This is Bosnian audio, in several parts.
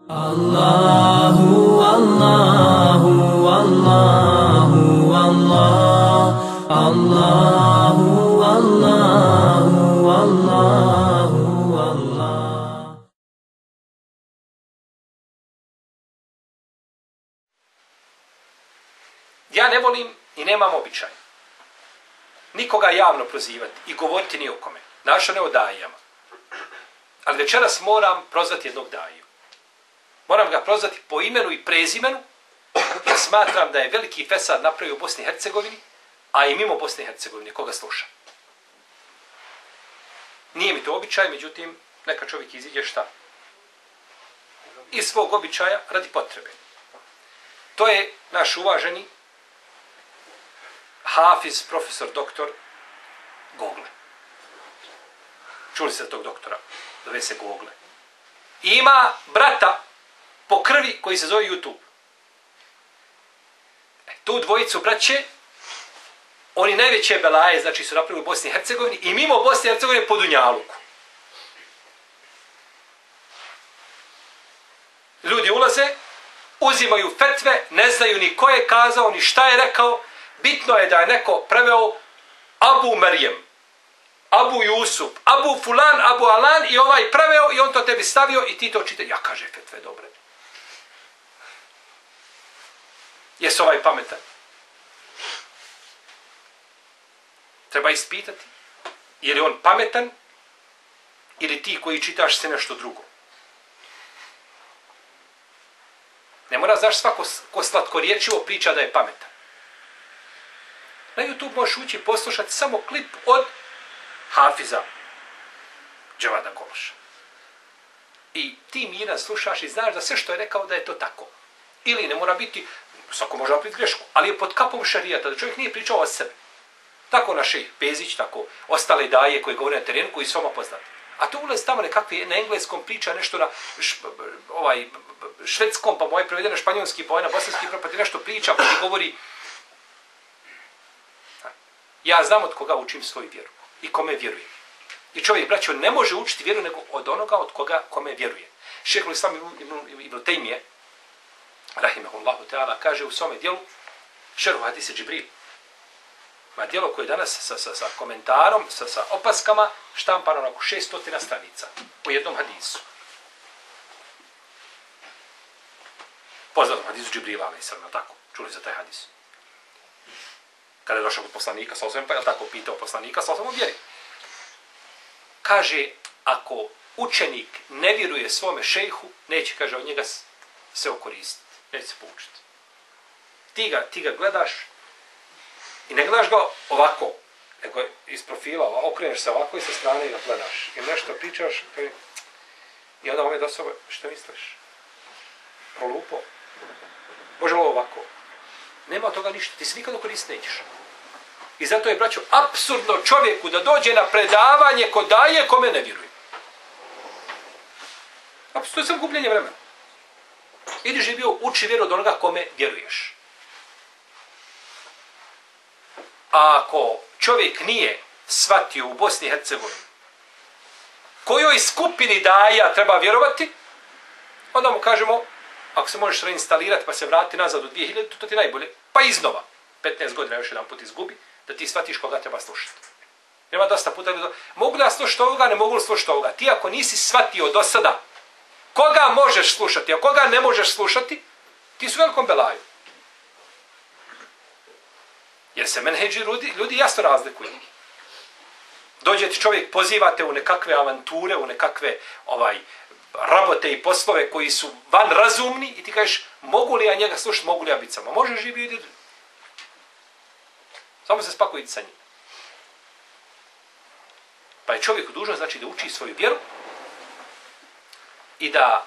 Allahu, Allahu, Allahu, Allah, Allahu, Allahu, Allahu, Allah. Ja ne volim i nemam običaj nikoga javno prozivati i govoriti ni o kome. Naša ne o dajama. Ali večeras moram prozvati jednog daju. Moram ga prozvati po imenu i prezimenu, jer smatram da je veliki fesad napravio u Bosni i Hercegovini, a i mimo Bosne i Hercegovine, koga sluša. Nije mi to običaj, međutim, neka čovjek iziđe šta? Iz svog običaja radi potrebe. To je naš uvaženi Hafiz, profesor, doktor Gogle. Čuli ste tog doktora? Zove se Gogle. I ima brata po krvi koji se zove YouTube. Tu dvojicu braće, oni najveće belaje, znači su napravili u Bosni i Hercegovini i mimo Bosne i Hercegovine po Dunjaluku. Ljudi ulaze, uzimaju fetve, ne znaju ni ko je kazao, ni šta je rekao. Bitno je da je neko preveo Abu Marijem, Abu Jusuf, Abu Fulan, Abu Alan i ovaj preveo i on to tebi stavio i ti to čitaš. Ja kaže fetve dobre. Jesi ovaj pametan? Treba ispitati. Je li on pametan ili ti koji čitaš se nešto drugo? Ne mora znaš svako ko slatkorječivo priča da je pametan. Na YouTube možeš ući i poslušati samo klip od Hafiza Dževada Kološa. I ti mirno slušaš i znaš da sve što je rekao da je to tako. Ili ne mora biti, svako može napraviti grešku, ali je pod kapom šarijata, da čovjek nije pričao o sebe. Tako naš šejh Pezić, tako ostale daje koji govore na terenu, koji su vama poznati. A to ulazi tamo nekakvi na engleskom priča nešto na švedskom, pa moje prevede na španjolski, pa na bosanski, pa ti nešto priča, pa ti govori. Ja znam od koga učim svoju vjeru i kome vjerujem. I čovjek, braćo, ne može učiti vjeru nego od onoga od koga kome vjeruje. Šejh Islam ibn Tejmije, rahimahullahu ta'ala, kaže u svome dijelu Šerhu hadise Džibril. Ma dijelo koje danas sa komentarom, sa opaskama, štampano na 600 stranica u jednom hadisu. Poznatom hadisu Džibrila, ali sam tako, čuli za taj hadis. Kada je došao kod poslanika, pa je tako pitao poslanika, o vjeri. Kaže, ako učenik ne vjeruje svome šejhu, neće, kaže, od njega se okoristiti, neće se poučiti. Ti ga gledaš i ne gledaš ga ovako, nego iz profila, okreneš se ovako i sa strane i ga gledaš. I nešto pričaš i onda ove do sobe, što misliš? Prolupo? Može li ovako? Nema od toga ništa, ti se nikad okoristiti nećeš. I zato je, braćo, apsurdno čovjeku da dođe na predavanje ko daje, kome ne vjeruje. To je samo gubljenje vremena. Idi živio, uči vjeru od onoga kome vjeruješ. A ako čovjek nije shvatio u Bosni i Hercegovini kojoj skupini daja treba vjerovati, onda mu kažemo, ako se možeš reinstalirati pa se vrati nazad u 2000, to ti najbolje. Pa iznova. 15 godina još jedan put izgubi, da ti shvatiš koga treba slušati. Nema dosta puta. Mogu da slušati ovoga, ne mogu slušati ovoga. Ti ako nisi shvatio do sada koga možeš slušati, a koga ne možeš slušati, ti su u velikom belaju. Jer se menheđi ljudi jasno razlikuju. Dođe ti čovjek, pozivate u nekakve avanture, u nekakve rabote i poslove koji su van razumni i ti kažeš, mogu li ja njega slušati, mogu li ja biti samo? Možeš živjeti. Samo se spakujiti sa njim. Pa je čovjek dužan, znači, da uči svoju vjeru i da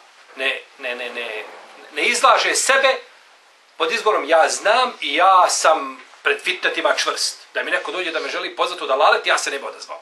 ne izlaže sebe pod izgovorom ja znam i ja sam pred fitnetima čvrst. Da mi neko dođe da me želi pozvati u dalalet, ja se ne bi odazvao.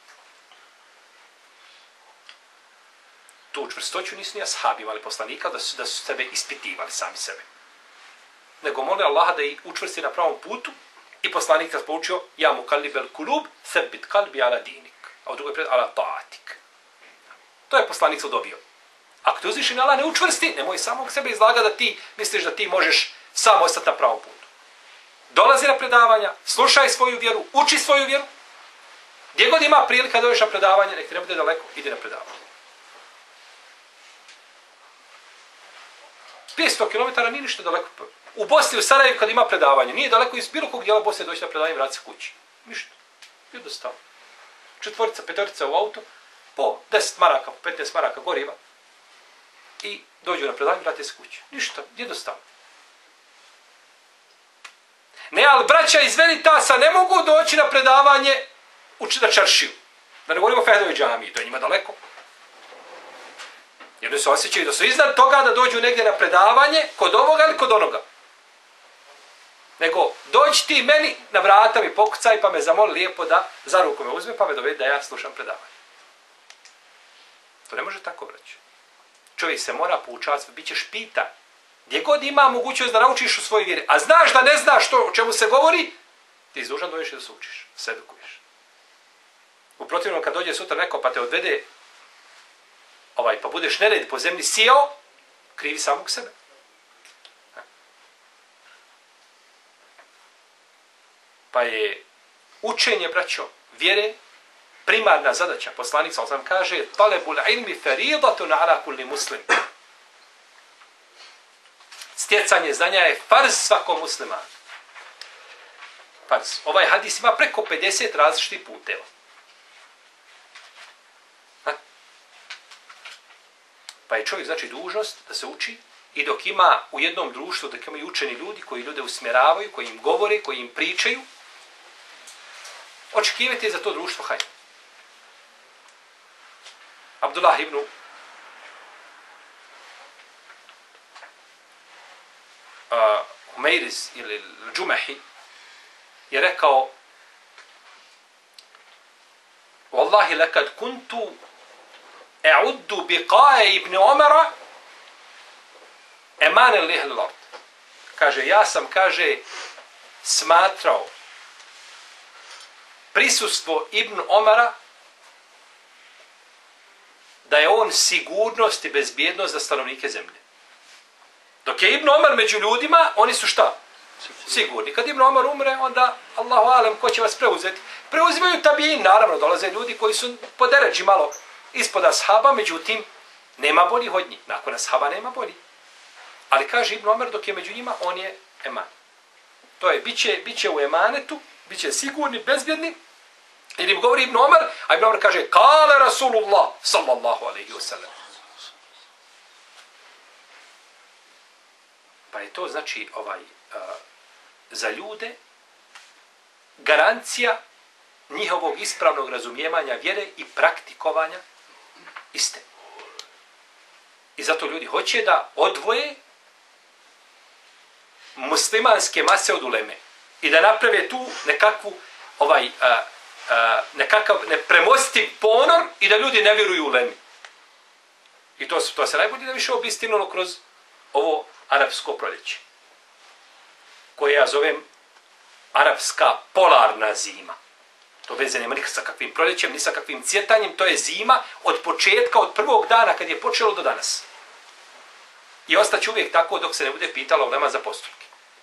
Tu čvrstoću nisu ni ashabi imali poslanika da su sebe ispitivali sami sebe. Nego moli Allaha da ih učvrsti na pravom putu i poslanik nas poučio ja mu kalibel kulub, sebit kalbi ala dinik. A u drugoj pred ala taatik. To je poslanik dobio. Ako te uzvišeni Allah ne učvrsti, nemoj samog sebe izlaga da ti misliš da ti možeš sam ostati na pravom putu. Dolazi na predavanja, slušaj svoju vjeru, uči svoju vjeru. Gdje god ima prilika da dođeš na predavanje, nek ti ne bude daleko, ide na predavanje. 500 km nije ništa daleko. U Bosni, u Sarajevu, kad ima predavanje, nije daleko iz bilo kog dijela Bosne doći na predavanje i vrati se kući. Ništa. Jednostavno. 4, 5 u auto, po 10 maraka, po 15 maraka goriva i dođu na predavanje i vrati se kući. Ništa. Jednostavno. Ne, ali braća iz Veritasa ne mogu doći na predavanje na čaršiju. Da ne govorimo o Fehdovoj džamiji, to je njima daleko. Jer ne se osjećaju da su iznad toga da dođu negdje na predavanje kod ovoga ili kod onoga. Nego, dođi ti meni na vrata mi pokucaj pa me zamoli lijepo da za ruku me uzme pa me dovedi da ja slušam predavanje. To ne može tako, braći. Čovjek se mora poučavati, bit ćeš pitan. Gdje god ima mogućnost da naučiš u svojoj vjeri, a znaš da ne znaš to o čemu se govori, ti si dužan dođeš da se učiš, se edukuješ. U protivnom, kad dođe sutra neko pa te odvede, pa budeš nered po zemlji sijao, krivi samog sebe. Pa je učenje, braćo, vjere, primarna zadaća. Poslanik sam kaže, talebul ilmi feridatun ala kulli muslim. Stjecanje znanja je farz svakom muslimanu. Farz. Ovaj hadis ima preko 50 različitih puteva. Pa je čovjek, znači, dužnost da se uči i dok ima u jednom društvu, dok imaju učeni ljudi koji ljude usmjeravaju, koji im govore, koji im pričaju, očekivati za to društvo hajde. Abdullah ibn Humeiris ili Džumehi je rekao Wallahi lekad kuntu e'uddu biqaje ibn Omara emanen lihl lord. Kaže, ja sam, kaže, smatrao prisustvo Ibn Omara da je on sigurnost i bezbjednost za stanovnike zemlje. Dok je Ibn Omar među ljudima, oni su šta? Sigurni. Kad Ibn Omar umre, onda, Allahu alem, ko će vas preuzeti? Preuzimaju tabiin, naravno, dolaze ljudi koji su po deređi malo ispod ashaba, međutim, nema boljih od njih. Nakon ashaba nema boljih. Ali kaže Ibn Omar, dok je među njima, on je eman. To je, bit će u emanetu, bit će sigurni, bezbjedni. Ili im govori Ibn Omar, a Ibn Omar kaže, kale Rasulullah, sallallahu alaihi wa sallam. Pa je to, znači, za ljude garancija njihovog ispravnog razumijevanja vjere i praktikovanja iste. I zato ljudi hoće da odvoje muslimanske mase od uleme i da naprave tu nekakvu nekakav nepremostiv ponor i da ljudi ne vjeruju u ulemi. I to se najbolje da više obistinilo kroz ovo arapsko proljeće, koje ja zovem arapska polarna zima. To veze nema nikak sa kakvim proljećem, ni sa kakvim cvjetanjem, to je zima od početka, od prvog dana kad je počelo do danas. I ostaće uvijek tako dok se ne bude pitala ulema za postupke.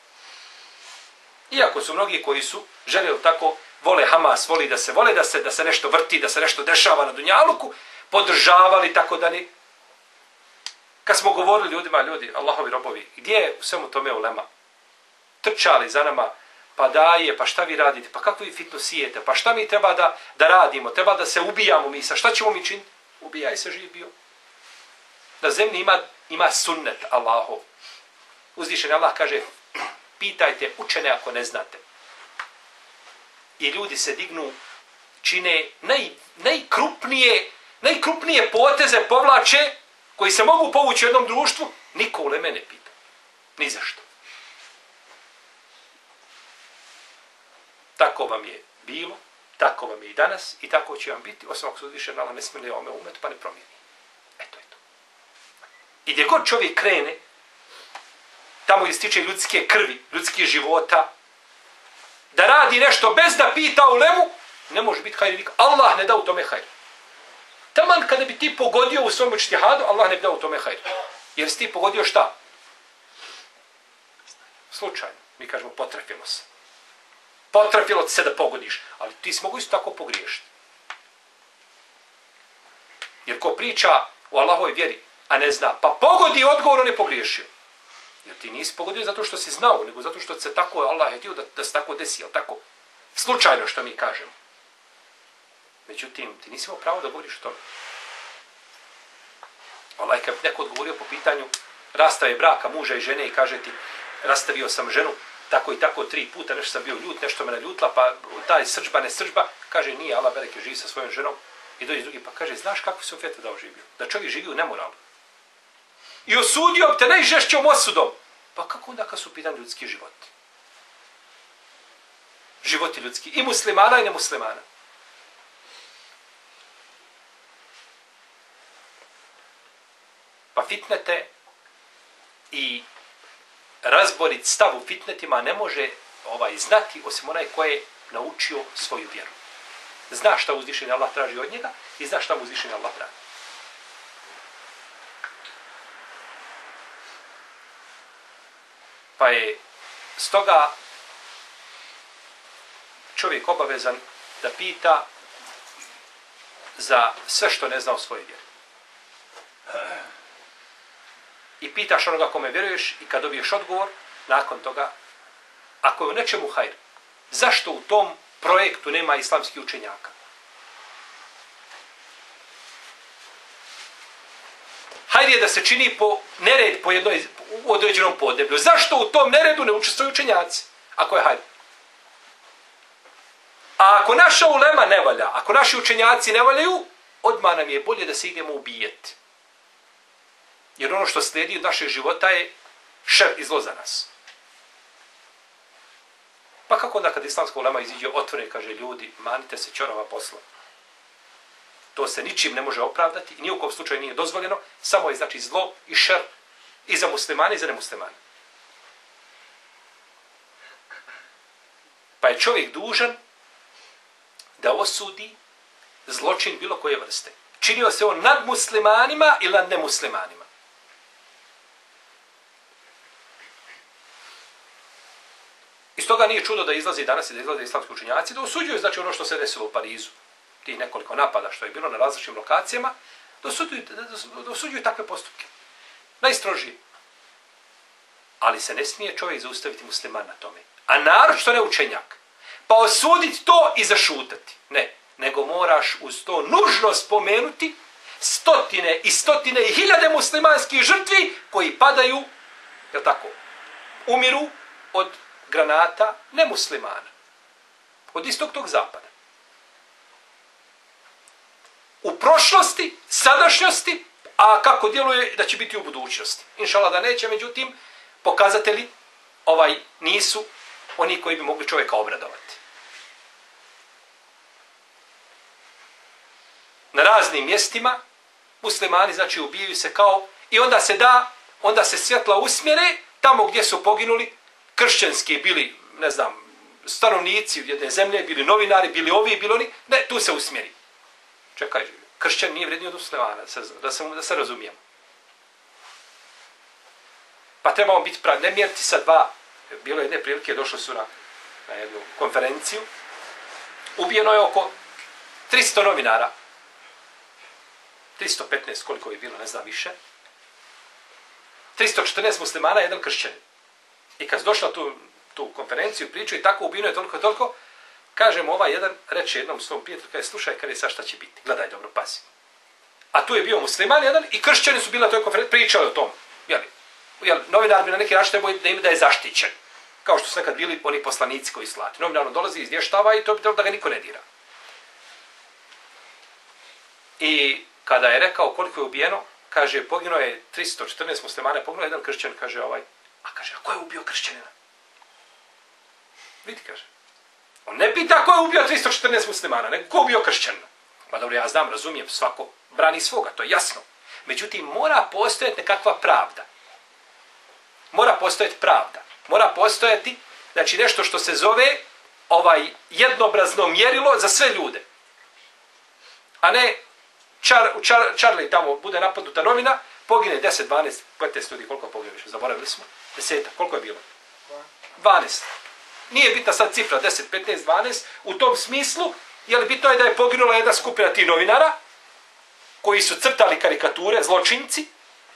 Iako su mnogi koji su željeli tako, vole Hamas, vole da se nešto vrti, da se nešto dešava na dunjaluku, podržavali tako dalje. Kad smo govorili ljudima, ljudi, Allahovi robovi, gdje je u svemu tome ulema? Trčali za nama, pa daje, pa šta vi radite, pa kako vi fitno sijete, pa šta mi treba da radimo, treba da se ubijamo mi, šta ćemo mi činiti? Ubijaj se, živ bio. Na zemlji ima sunnet Allahov. Uzvišen Allah kaže, pitajte učene ako ne znate. I ljudi se dignu, čine najkrupnije poteze povlače koji se mogu povući u jednom društvu, niko u uleme ne pita. Ni zašto. Tako vam je bilo, tako vam je i danas i tako će vam biti, osim ako se uzvišen Allah ne smije ome umet pa ne promijeni. Eto je to. I gdje god čovjek krene, tamo gdje stiče ljudske krvi, ljudskih života, da radi nešto bez da pita ulemu, ne može biti hajr. Allah ne da u tome hajr. taman kada bi ti pogodio u svom ištihadu, Allah ne bi dao u tome hajr. Jer si ti pogodio šta? Slučajno. Mi kažemo potrefilo se. Potrefilo ti se da pogodiš. Ali ti si mogu isto tako pogriješiti. Jer ko priča u Allahovoj vjeri, a ne zna, pa pogodi odgovor, on je pogriješio. Jer ti nisi pogodio zato što si znao, nego zato što se tako, Allah je htio da se tako desi, jel tako? Slučajno što mi kažemo. Međutim, ti nisi imao pravo da govoriš o tome. Allah, kad neko odgovorio po pitanju rastave braka muža i žene i kaže ti, rastavio sam ženu, tako i tako 3 puta, nešto sam bio ljut, nešto me naljutla, pa taj srdžba, ne srdžba, kaže, nije, Allah veliki živi sa svojom ženom. I dođe drugi, pa kaže, znaš kako se u fete dao živio? Da čovjek živi u nemoralu. I osudio te najžešćom osudom. Pa kako onda kad su pitan ljudski život? Životi ljudski. I muslimana i nemuslimana. Pa fitnete i razborit stav u fitnetima ne može znati osim onaj ko je naučio svoju vjeru. Zna šta uzvišeni Allah traži od njega i zna šta mu uzvišeni Allah traži. Pa je stoga čovjek obavezan da pita za sve što ne zna o svojoj vjeri. I pitaš onoga kome vjeruješ i kad dobiješ odgovor, nakon toga, ako je u nečemu hajr, zašto u tom projektu nema islamskih učenjaka? Hajr je da se čini nered po jednoj određenom podneblju. Zašto u tom neredu ne učestvuju učenjaci? Ako je hajr. A ako naša ulema ne valja, ako naši učenjaci ne valjaju, odmah nam je bolje da se idemo ubijeti. Jer ono što slijedi od našeg života je šer i zlo za nas. Pa kako onda kad islamska ulema iziđe otvore i kaže ljudi, manite se ćorava posla. To se ničim ne može opravdati i ni u kom slučaju nije dozvoljeno, samo je znači zlo i šer i za muslimane i za nemuslimane. Pa je čovjek dužan da osudi zločin bilo koje vrste. Činio se on nad muslimanima ili nad nemuslimanima. Iz toga nije čudo da izlazi danas i da izlaze islamski učenjaci, da osuđuju znači ono što se desilo u Parizu. Tih nekoliko napada što je bilo na različitim lokacijama, da osuđuju takve postupke. Najstrožije. Ali se ne smije čovjek zaustaviti musliman na tome. A naročito ne učenjak. Pa osuditi to i zašutati. Ne. Nego moraš uz to nužno spomenuti stotine i stotine i hiljade muslimanskih žrtvi koji padaju, jel tako, umiru od granata nemuslimana. Od istog tog zapada. U prošlosti, sadašnjosti, a kako djeluje da će biti u budućnosti. Inšallah da neće, međutim, pokazatelji nisu oni koji bi mogli čovjeka obradovati. Na raznim mjestima muslimani znači ubijaju se kao i onda se svjetla usmjere tamo gdje su poginuli kršćanski bili, ne znam, stanovnici jedne zemlje, bili novinari, bili ovi, bili oni, ne, tu se usmjeri. Čekaj, kršćan nije vredniji od muslimana, da se razumijemo. Pa trebamo biti pravi, ne mjeriti sa dva. Bilo je jedne prilike, došli su na jednu konferenciju. Ubijeno je oko 300 novinara. 315, koliko je bilo, ne znam više. 314 muslimana, jedan kršćanin. I kad su došli na tu konferenciju, priču i tako ubijeno je toliko, kažem, jedan reče jednom svom prijatelju, kaže, slušaj, kaže, sad šta će biti? Gledaj dobro, pazi. A tu je bio musliman jedan i kršćani su bili na toj konferenciji, pričali o tom. Novinar bi na neki način trebao da je zaštićen. Kao što su nekad bili oni poslanici koji slati. Novinar dolazi, izvještava i to bi trebalo da ga niko ne dira. I kada je rekao koliko je ubijeno, kaže, poginuo je 314 muslimana, poginuo je jedan kršćan, kaže a ko je ubio kršćanina? Vidi, kaže. On ne pita ko je ubio 314 muslimana, nego ko je ubio kršćanina. Pa dobro, ja znam, razumijem, svako brani svoga, to je jasno. Međutim, mora postojati nekakva pravda. Mora postojati, znači nešto što se zove jednobrazno mjerilo za sve ljude. A ne Charlie tamo bude napadnuta novina, pogine 10, 12, 15 ljudi, koliko pogine više, zaboravili smo, 10, koliko je bilo? 12. Nije bitna sad cifra, 10, 15, 12, u tom smislu, jer bitno je da je poginula jedna skupina tih novinara, koji su crtali karikature, zločinci,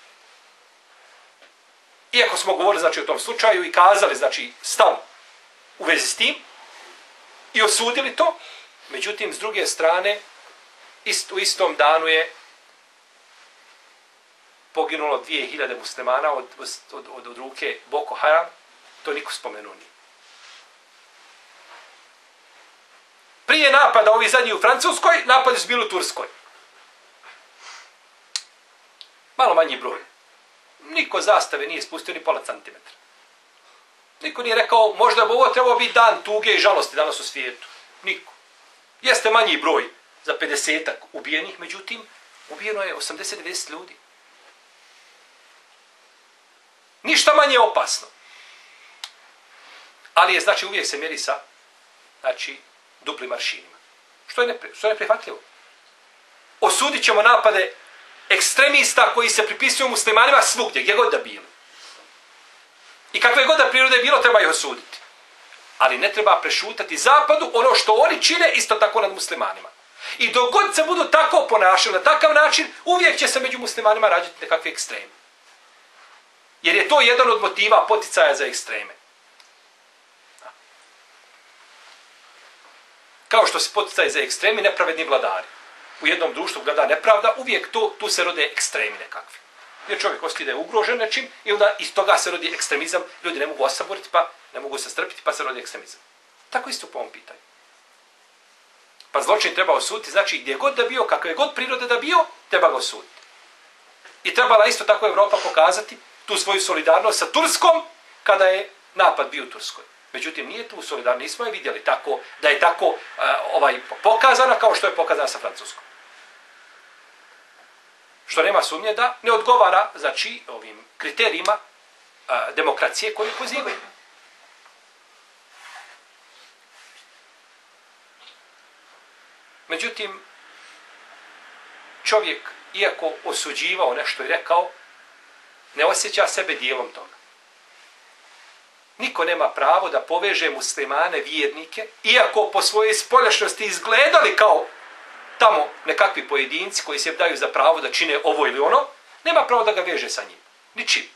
iako smo govorili znači, o tom slučaju i kazali znači, stav u vezi s tim i osudili to, međutim, s druge strane, u istom danu je poginulo 2000 muslimana od ruke Boko Haram, to niko spomenuo nije. Prije napada, ovi zadnji u Francuskoj, napadi su bili u Turskoj. Malo manji broj. Niko zastave nije spustio ni pola centimetra. Niko nije rekao, možda bi ovo trebao biti dan tuge i žalosti danas u svijetu. Niko. Jeste manji broj za 50-ak ubijenih, međutim, ubijeno je 80-90 ljudi. Ništa manje opasno. Ali je, znači, uvijek se mjeri sa, znači, duplim aršinima. Što je neprihvatljivo. Osudit ćemo napade ekstremista koji se pripisuju muslimanima svugdje, gdje god da bili. I kakve god da prirode bilo, treba ih osuditi. Ali ne treba prešutati zapadu ono što oni čine isto tako nad muslimanima. I dok god se budu tako ponašali na takav način, uvijek će se među muslimanima rađati nekakve ekstreme. Jer je to jedan od motiva poticaja za ekstreme. Kao što se poticaje za ekstremi nepravedni vladari. U jednom društvu gleda nepravda, uvijek tu se rode ekstremi nekakvi. Jer čovjek osjeti da je ugrožen nečim i onda iz toga se rodi ekstremizam. Ljudi ne mogu osaboriti, pa ne mogu se strpiti, pa se rodi ekstremizam. Tako isto po ovom pitanju. Pa zločin treba osuditi, znači gdje god da bio, kakve god prirode da bio, treba ga osuditi. I trebala isto tako Evropa pokazati tu svoju solidarnost sa Turskom kada je napad bio u Turskoj. Međutim, nije tu solidarno, nismo je vidjeli tako, da je tako pokazana kao što je pokazana sa Francuskom. Što nema sumnje da ne odgovara, znači, ovim kriterijima demokracije koje pozivaju. Međutim, čovjek, iako osuđivao nešto i rekao, ne osjeća sebe dijelom toga. Niko nema pravo da poveže muslimane, vjernike, iako po svojoj spoljašnosti izgledali kao tamo nekakvi pojedinci koji se daju za pravo da čine ovo ili ono, nema pravo da ga veže sa njim. Ničim.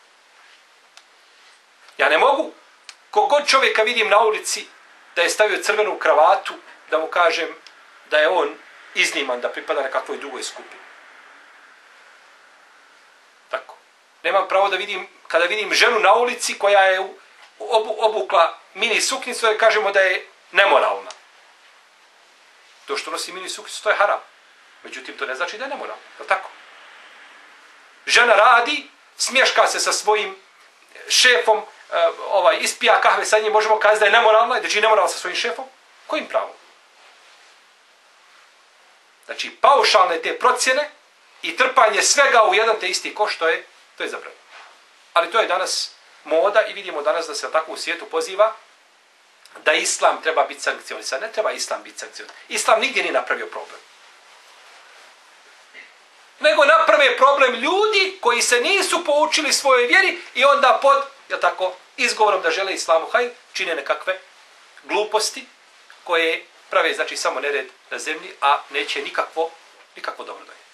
Ja ne mogu, kogod čovjeka vidim na ulici da je stavio crvenu kravatu, da mu kažem da je on izniman, da pripada nekakvoj drugoj skupini. Tako. Nemam pravo da vidim, kada vidim ženu na ulici koja je obukla mini suknicu, da kažemo da je nemoralna. To što nosi mini suknicu, to je haram. Međutim, to ne znači da je nemoralna. Je li tako? Žena radi, smješka se sa svojim šefom, ispija kahve sa njim, možemo kazati da je nemoralna, da je nemoralna sa svojim šefom. Kojim pravom? Znači, paušalne te procjene i trpanje svega u jedan te isti koš, to je zabranjeno. Ali to je danas moda i vidimo danas da se tako u svijetu poziva da islam treba biti sankcionisan. Ne treba islam biti sankcionisan. Islam nigdje nije napravio problem. Nego naprave problem ljudi koji se nisu poučili svojoj vjeri i onda pod, izgovorom da žele islamu hajr, čine nekakve gluposti koje prave, znači, samo nered na zemlji, a neće nikakvo dobro donijeti.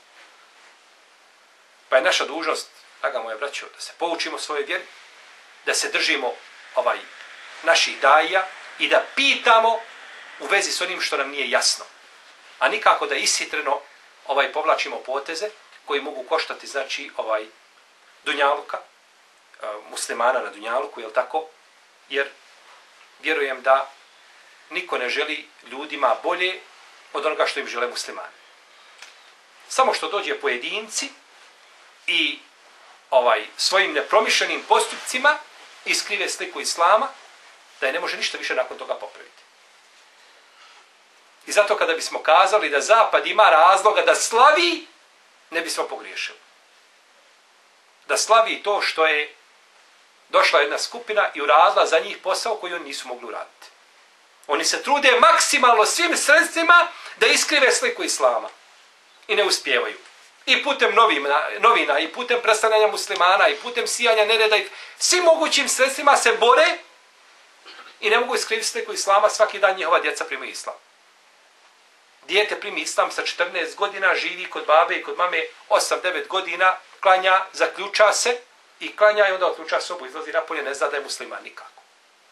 Pa je naša dužnost, draga moja braćo, da se poučimo svojoj vjeri, da se držimo naših daija i da pitamo u vezi s onim što nam nije jasno. A nikako da ishitreno povlačimo poteze koji mogu koštati, znači, dunjaluka, muslimana na dunjaluku, jel tako? Jer vjerujem da niko ne želi ljudima bolje od onoga što im žele muslimani. Samo što dođe pojedinci i svojim nepromišljenim postupcima iskrive sliku islama, da je ne može ništa više nakon toga popraviti. I zato kada bismo kazali da Zapad ima razloga da slavi, ne bismo pogriješili. Da slavi to što je došla jedna skupina i uradila za njih posao koji oni nisu mogli uraditi. Oni se trude maksimalno svim sredstvima da iskrive sliku islama. i ne uspijevaju. I putem novina, i putem predstavljanja muslimana, i putem sijanja nereda, i svim mogućim sredstvima se bore i ne mogu iskriviti sliku islama, svaki dan njihova djeca primaju islam. Dijete primi islam sa 14 godina, živi kod babe i kod mame 8-9 godina, klanja, zaključa se i klanja i onda otključa sobu, izlazi napolje, ne zna da je musliman nikako.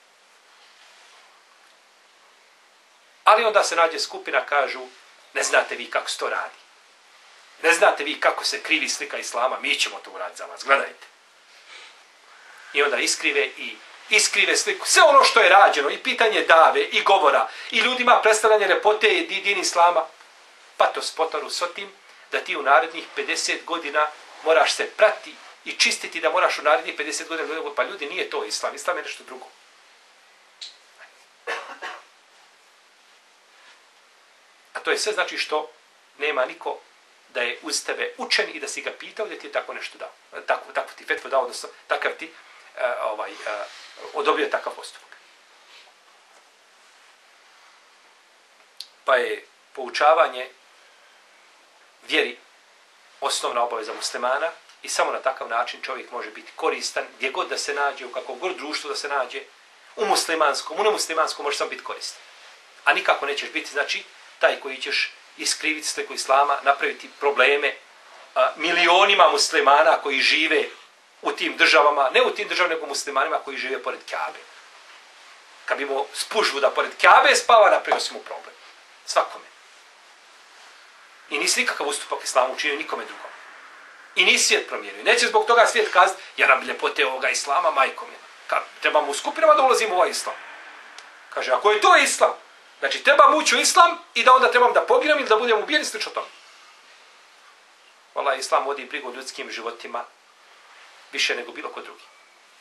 Ali onda se nađe skupina, kažu, ne znate vi kako se to radi. Ne znate vi kako se krivi slika islama, mi ćemo to uraditi za vas, gledajte. I onda iskrive sliku. Sve ono što je rađeno, i pitanje dave, i govora, i ljudima predstavljanje lepote i din islama, pa to spotaru s tim da ti u narednih 50 godina moraš se prati i čistiti da moraš u narednih 50 godina, pa ljudi nije to islam, islam je nešto drugo. A to je sve znači što nema niko da je uz tebe učen i da si ga pitao da ti je tako nešto dao. Tako ti fetvu dao, odnosno takav ti odobrio takav postupak. Pa je poučavanje vjeri osnovna obaveza muslimana i samo na takav način čovjek može biti koristan gdje god da se nađe, u kakvom god društvu da se nađe, u muslimanskom, u nemuslimanskom može sam biti koristan. A nikako nećeš biti, znači, taj koji ćeš iskriviti sliku islama, napraviti probleme milionima muslimana koji žive u tim državama, ne u tim državama, nego muslimanima koji žive pored Kabe. Kad bi mu spužvu da pored Kabe spava, napravio si mu problem. Svakome. I nisi nikakav ustupak islamu učinio nikome drugom. I nisi svijet promijenio. Neće zbog toga svijet kazati, jer nam ljepote ovoga islama, majkom je. Trebamo u skupinama da ulazimo u ovaj islam. Kaže, ako je to islam, znači trebam ući u islam i da onda trebam da poginem ili da budem ubijen i slično tome. Vallaha, islam vodi brigu o ljudskim životima više nego bilo ko drugi.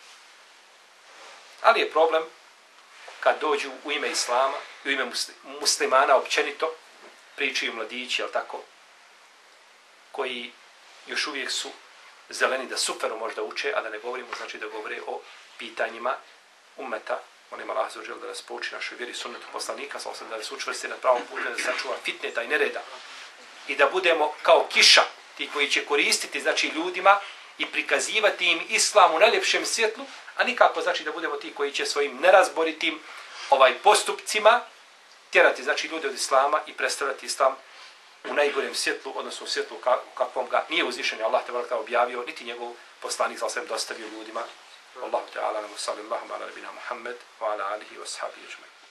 Ali je problem kad dođu u ime islama i u ime muslimana općenito, pričaju mladići, jel tako, koji još uvijek su zeleni da super možda uče, a da ne govorimo, znači da govore o pitanjima ummeta. Molim Allah za da nas pouči našoj vjeri sunnetu poslanika, da nas učvrsti na pravom putu, da sačuva fitneta i nereda. I da budemo kao kiša, ti koji će koristiti, znači, ljudima i prikazivati im islam u najljepšem svjetlu, a nikako, znači, da budemo ti koji će svojim nerazboritim postupcima tjerati, znači, ljude od islama i predstavljati islam u najgorem svjetlu, odnosno u svjetlu kakvom ga nije uzvišen Allah te objavio, niti njegov poslanik sa dostavio ljudima. Allahu ta'ala, sallallahu ala nabina Muhammed, wa ala alihi wa sahabihi ajma'in.